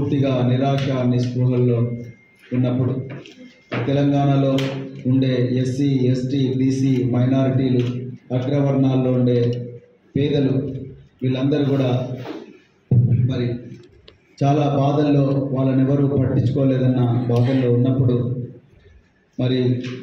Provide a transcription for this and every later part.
పూర్తిగా నిరాశ నిస్పృహల్లో ఉన్నప్పుడు తెలంగాణలో ఉండే ఎస్సీ ఎస్టీ బీసీ మైనారిటీలు అగ్రవర్ణాల్లో ఉండే పేదలు వీళ్ళందరూ కూడా మరి చాలా బాధల్లో వాళ్ళని ఎవరు పట్టించుకోలేదన్న బాధల్లో ఉన్నప్పుడు మరి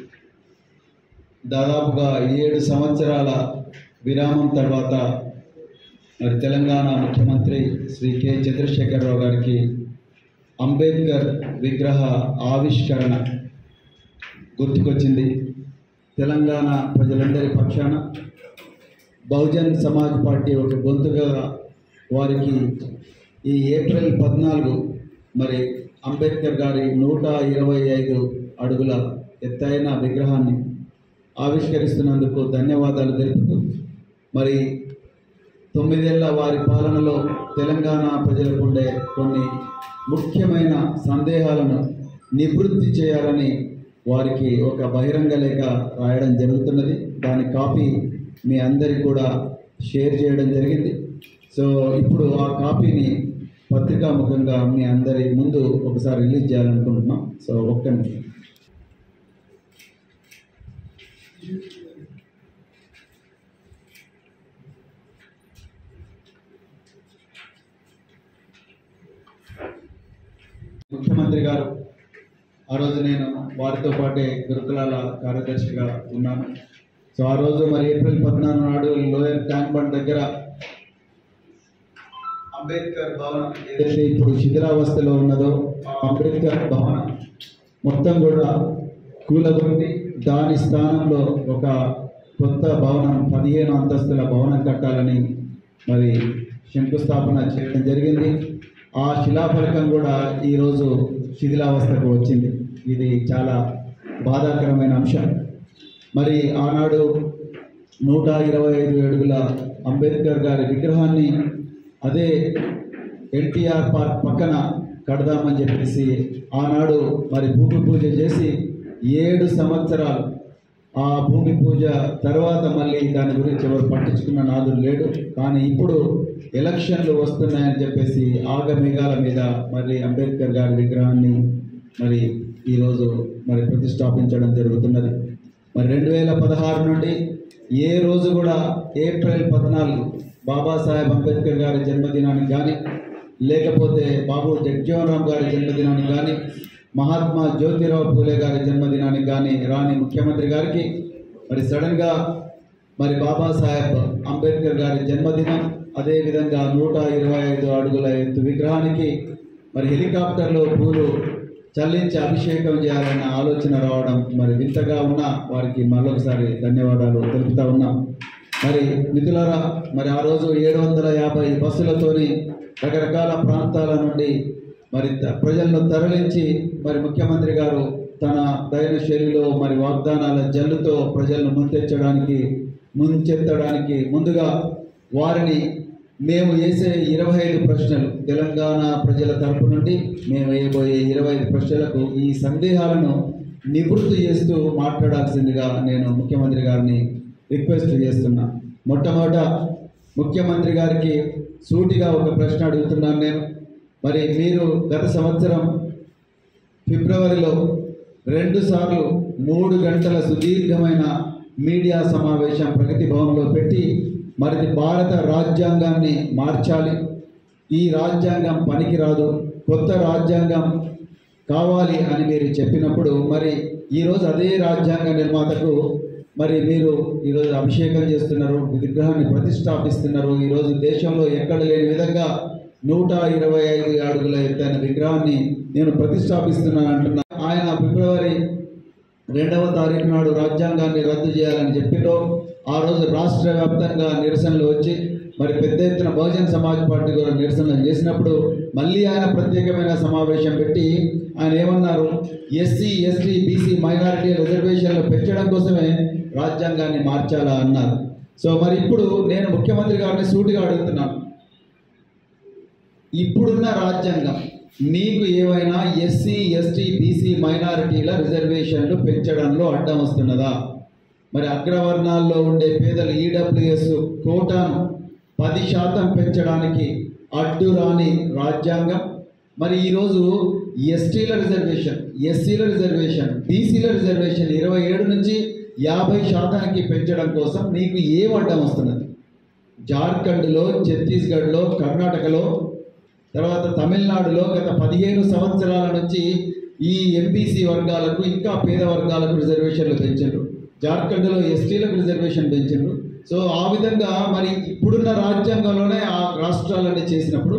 దాదాపుగా 7 సంవత్సరాల విరామం తర్వాత మరి తెలంగాణ ముఖ్యమంత్రి శ్రీ కె చంద్రశేఖరరావు గారికి అంబేద్కర్ విగ్రహ ఆవిష్కరణ గుర్తుకొచ్చింది. తెలంగాణ ప్రజలందరి పక్షాన బహుజన్ సమాజ్ పార్టీ ఒక గొంతుగా వారికి ఈ ఏప్రిల్ 14 మరి అంబేద్కర్ గారి 125 అడుగుల ఎత్తైన విగ్రహాన్ని ఆవిష్కరిస్తున్నందుకు ధన్యవాదాలు తెలుపుతూ మరి 9 ఏళ్ల వారి పాలనలో తెలంగాణ ప్రజలకు ఉండే కొన్ని ముఖ్యమైన సందేహాలను నివృత్తి చేయాలని వారికి ఒక బహిరంగ లేఖ రాయడం జరుగుతున్నది. దాని కాపీ మీ అందరికీ కూడా షేర్ చేయడం జరిగింది. సో ఇప్పుడు ఆ కాపీని పత్రికాముఖంగా మీ అందరి ముందు ఒకసారి రిలీజ్ చేయాలనుకుంటున్నాం. సో ఒక్క నిమిషం. ముఖ్యమంత్రి గారు ఆ రోజు నేను వారితో పాటే గురుకులాల కార్యదర్శిగా ఉన్నాను. సో ఆ రోజు మరి ఏప్రిల్ 14 నాడు లోయర్ ట్యాంక్ బండ్ దగ్గర అంబేద్కర్ భవనం ఏదైతే ఇప్పుడు శిథిలావస్థలో ఉన్నదో ఆ అంబేద్కర్ భవనం మొత్తం కూడా కూలగొట్టి దాని స్థానంలో ఒక కొత్త భవనం 15 అంతస్తుల భవనం కట్టాలని మరి శంకుస్థాపన చేయడం జరిగింది. ఆ శిలాఫలకం కూడా ఈరోజు శిథిలావస్థకు వచ్చింది. ఇది చాలా బాధాకరమైన అంశం. మరి ఆనాడు 125 అడుగుల అంబేద్కర్ గారి విగ్రహాన్ని అదే ఎన్టీఆర్ పార్క్ పక్కన కడదామని చెప్పేసి ఆనాడు మరి భూమి పూజ చేసి 7 సంవత్సరాలు ఆ భూమి పూజ తర్వాత మళ్ళీ దాని గురించి ఎవరు పట్టించుకున్న నాదులు లేడు. కానీ ఇప్పుడు ఎలక్షన్లు వస్తున్నాయని చెప్పేసి ఆగమేఘాల మీద మరి అంబేద్కర్ గారి విగ్రహాన్ని మరి ఈరోజు మరి ప్రతిష్టాపించడం జరుగుతున్నది. మరి 2016 నుండి ఏ రోజు కూడా ఏప్రిల్ 14 బాబాసాహెబ్ అంబేద్కర్ గారి జన్మదినానికి కానీ లేకపోతే బాబు జగ్జీవన్ రామ్ గారి జన్మదినానికి కానీ మహాత్మా జ్యోతిరావు పూలే గారి జన్మదినానికి కానీ రాని ముఖ్యమంత్రి గారికి మరి సడన్గా మరి బాబాసాహెబ్ అంబేద్కర్ గారి జన్మదినం అదేవిధంగా 125 అడుగుల ఎత్తు విగ్రహానికి మరి హెలికాప్టర్లో పూలు చల్లించి అభిషేకం చేయాలన్న ఆలోచన రావడం మరి వింతగా ఉన్న వారికి మరొకసారి ధన్యవాదాలు తెలుపుతా ఉన్నాం. మరి మిత్రులారా, మరి ఆ రోజు 750 బస్సులతోని రకరకాల ప్రాంతాల నుండి మరి ప్రజలను తరలించి మరి ముఖ్యమంత్రి గారు తన దైన శైలిలో మరి వాగ్దానాల జల్లుతో ప్రజలను ముంచెత్తడానికి ముందుగా వారిని మేము వేసే 25 ప్రశ్నలు తెలంగాణ ప్రజల తరపు నుండి మేము వేయబోయే 25 ప్రశ్నలకు ఈ సందేహాలను నివృత్తి చేస్తూ మాట్లాడాల్సిందిగా నేను ముఖ్యమంత్రి గారిని రిక్వెస్ట్ చేస్తున్నా. మొట్టమొదట ముఖ్యమంత్రి గారికి సూటిగా ఒక ప్రశ్న అడుగుతున్నాను నేను. మరి మీరు గత సంవత్సరం ఫిబ్రవరిలో 2 సార్లు 3 గంటల సుదీర్ఘమైన మీడియా సమావేశం ప్రగతి భవన్లో పెట్టి మరి భారత రాజ్యాంగాన్ని మార్చాలి, ఈ రాజ్యాంగం పనికిరాదు, కొత్త రాజ్యాంగం కావాలి అని మీరు చెప్పినప్పుడు మరి ఈరోజు అదే రాజ్యాంగ నిర్మాతకు మరి మీరు ఈరోజు అభిషేకం చేస్తున్నారు, విగ్రహాన్ని ప్రతిష్టాపిస్తున్నారు. ఈరోజు దేశంలో ఎక్కడ లేని విధంగా 125 అడుగుల ఎత్తైన విగ్రహాన్ని నేను ప్రతిష్టాపిస్తున్నాను అంటున్నా. ఆయన ఫిబ్రవరి 2వ తారీఖు నాడు రాజ్యాంగాన్ని రద్దు చేయాలని చెప్పినో ఆ రోజు రాష్ట్ర వ్యాప్తంగా నిరసనలు వచ్చి మరి పెద్ద ఎత్తున బహుజన్ సమాజ్ పార్టీ కూడా నిరసనలు చేసినప్పుడు మళ్ళీ ఆయన ప్రత్యేకమైన సమావేశం పెట్టి ఆయన ఏమన్నారు, ఎస్సీ ఎస్టీ బీసీ మైనారిటీ రిజర్వేషన్లు పెంచడం కోసమే రాజ్యాంగాన్ని మార్చాలా అన్నారు. సో మరి ఇప్పుడు నేను ముఖ్యమంత్రి గారిని సూటిగా అడుగుతున్నాను, ఇప్పుడున్న రాజ్యాంగం మీకు ఏమైనా ఎస్సీ ఎస్టీ బీసీ మైనారిటీల రిజర్వేషన్లు పెంచడంలో అడ్డం వస్తున్నదా? మరి అగ్రవర్ణాల్లో ఉండే పేదలు ఈడబ్ల్యూఎస్ కోటాను 10% పెంచడానికి అడ్డు రాని రాజ్యాంగం మరి ఈరోజు ఎస్టీల రిజర్వేషన్, ఎస్సీల రిజర్వేషన్, బీసీల రిజర్వేషన్ 27 నుంచి 50% పెంచడం కోసం మీకు ఏం అడ్డం వస్తున్నది? జార్ఖండ్లో, ఛత్తీస్గఢ్లో, కర్ణాటకలో, తర్వాత తమిళనాడులో గత 15 సంవత్సరాల నుంచి ఈ ఎంబీసీ వర్గాలకు, ఇంకా పేద వర్గాలకు రిజర్వేషన్లు పెంచారు. జార్ఖండ్లో ఎస్టీలకు రిజర్వేషన్ పెంచారు. సో ఆ విధంగా మరి ఇప్పుడున్న రాజ్యాంగంలోనే ఆ రాష్ట్రాలన్నీ చేసినప్పుడు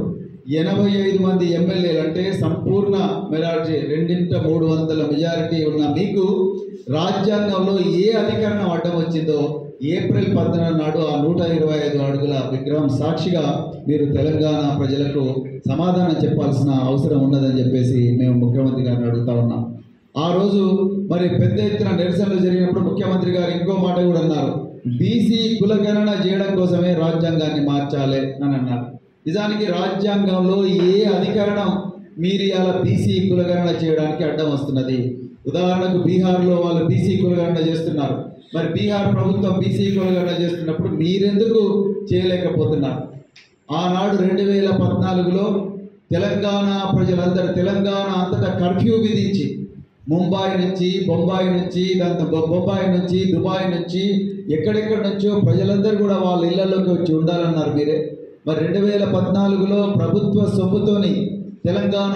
85 మంది ఎమ్మెల్యేలు అంటే సంపూర్ణ మెజారిటీ, 2/300 మెజారిటీ ఉన్న మీకు రాజ్యాంగంలో ఏ అధికరణం అడ్డం వచ్చిందో ఏప్రిల్ 14 నాడు ఆ 125 అడుగుల విగ్రహం సాక్షిగా మీరు తెలంగాణ ప్రజలకు సమాధానం చెప్పాల్సిన అవసరం ఉన్నదని చెప్పేసి మేము ముఖ్యమంత్రి గారిని అడుగుతా ఉన్నాం. ఆ రోజు మరి పెద్ద ఎత్తున నిరసనలు జరిగినప్పుడు ముఖ్యమంత్రి గారు ఇంకో మాట కూడా అన్నారు, బీసీ కులగణన చేయడం కోసమే రాజ్యాంగాన్ని మార్చాలి అని అన్నారు. నిజానికి రాజ్యాంగంలో ఏ అధికరణం మీరు ఇలా బీసీ కులగణన చేయడానికి అడ్డం వస్తున్నది? ఉదాహరణకు బీహార్లో వాళ్ళు బీసీ కులగణన చేస్తున్నారు. మరి బీహార్ ప్రభుత్వం బీసీ కులగణన చేస్తున్నప్పుడు మీరెందుకు చేయలేకపోతున్నారు? ఆనాడు 2014లో తెలంగాణ ప్రజలందరూ తెలంగాణ అంతటా కర్ఫ్యూ విధించి ముంబాయి నుంచి, బొంబాయి నుంచి, బొంబాయి నుంచి, దుబాయ్ నుంచి, ఎక్కడెక్కడి నుంచో ప్రజలందరూ కూడా వాళ్ళ ఇళ్లలోకి వచ్చి ఉండాలన్నారు మీరే. మరి 2014లో ప్రభుత్వ సొమ్ముతోని తెలంగాణ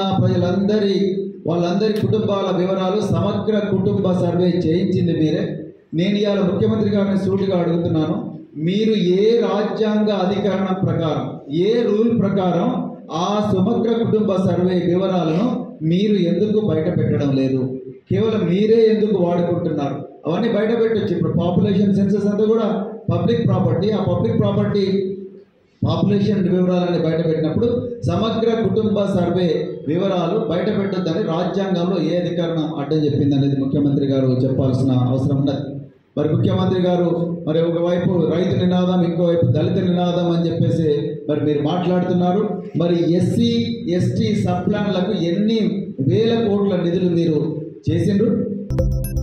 వాళ్ళందరి కుటుంబాల వివరాలు సమగ్ర కుటుంబ సర్వే చేయించింది మీరే. నేను ఇవాళ ముఖ్యమంత్రి గారిని సూటిగా అడుగుతున్నాను, మీరు ఏ రాజ్యాంగ అధికరణం ప్రకారం, ఏ రూల్ ప్రకారం ఆ సమగ్ర కుటుంబ సర్వే వివరాలను మీరు ఎందుకు బయట పెట్టడం లేదు? కేవలం మీరే ఎందుకు వాడుకుంటున్నారు? అవన్నీ బయట పెట్టచ్చు. ఇప్పుడు పాపులేషన్ సెన్సస్ అంతా కూడా పబ్లిక్ ప్రాపర్టీ. ఆ పబ్లిక్ ప్రాపర్టీ పాపులేషన్ వివరాలని బయట పెట్టినప్పుడు సమగ్ర కుటుంబ సర్వే వివరాలు బయట పెట్టొద్దని రాజ్యాంగంలో ఏ అధికరణం అడ్డం చెప్పింది అనేది ముఖ్యమంత్రి గారు చెప్పాల్సిన అవసరం ఉన్నది. మరి ముఖ్యమంత్రి గారు మరి ఒకవైపు రైతు నినాదం, ఇంకోవైపు దళిత నినాదం అని చెప్పేసి మరి మీరు మాట్లాడుతున్నారు. మరి ఎస్సీ ఎస్టీ సబ్ ప్లాన్లకు ఎన్ని వేల కోట్ల నిధులు మీరు చేసిండ్రు?